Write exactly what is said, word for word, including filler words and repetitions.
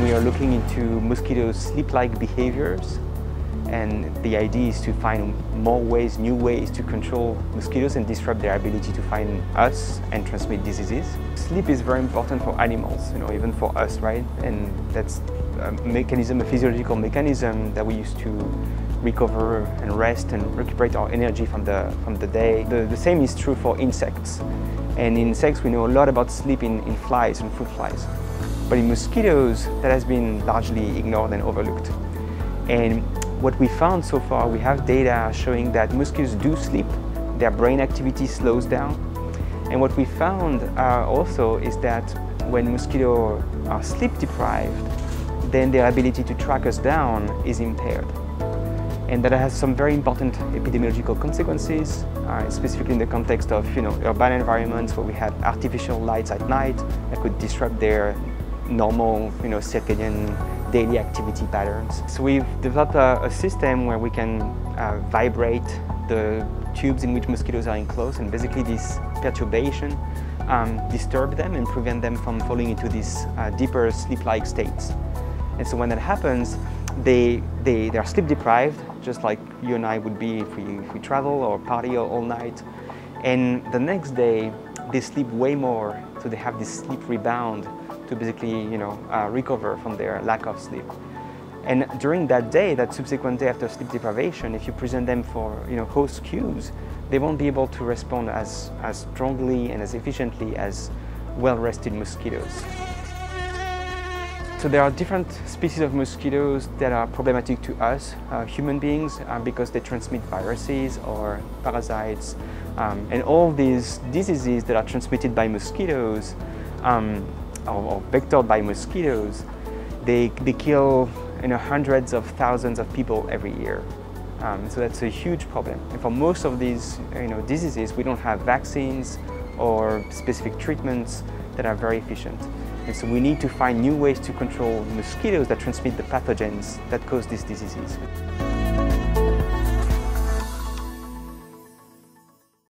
we are looking into mosquitoes' sleep-like behaviors, and the idea is to find more ways, new ways to control mosquitoes and disrupt their ability to find us and transmit diseases. Sleep is very important for animals, you know, even for us, right? And that's a mechanism, a physiological mechanism that we use to recover and rest and recuperate our energy from the, from the day. The, the same is true for insects. And in insects, we know a lot about sleep in, in flies and fruit flies. But in mosquitoes, that has been largely ignored and overlooked. And what we found so far, we have data showing that mosquitoes do sleep, their brain activity slows down. And what we found uh, also is that when mosquitoes are sleep deprived, then their ability to track us down is impaired. And that has some very important epidemiological consequences, uh, specifically in the context of you know, urban environments where we have artificial lights at night that could disrupt their normal you know, circadian daily activity patterns. So we've developed a, a system where we can uh, vibrate the tubes in which mosquitoes are enclosed, and basically this perturbation um, disturb them and prevent them from falling into these uh, deeper sleep-like states. And so when that happens, they, they, they're sleep deprived, just like you and I would be if we, if we travel or party all, all night. And the next day, they sleep way more, so they have this sleep rebound to basically you know, uh, recover from their lack of sleep. And during that day, that subsequent day after sleep deprivation, if you present them for you know, host cues, they won't be able to respond as, as strongly and as efficiently as well-rested mosquitoes. So there are different species of mosquitoes that are problematic to us, uh, human beings, uh, because they transmit viruses or parasites. Um, and all these diseases that are transmitted by mosquitoes, um, or, or vectored by mosquitoes, they, they kill you know, hundreds of thousands of people every year. Um, so that's a huge problem. And for most of these you know, diseases, we don't have vaccines or specific treatments that are very efficient. And so we need to find new ways to control mosquitoes that transmit the pathogens that cause these diseases.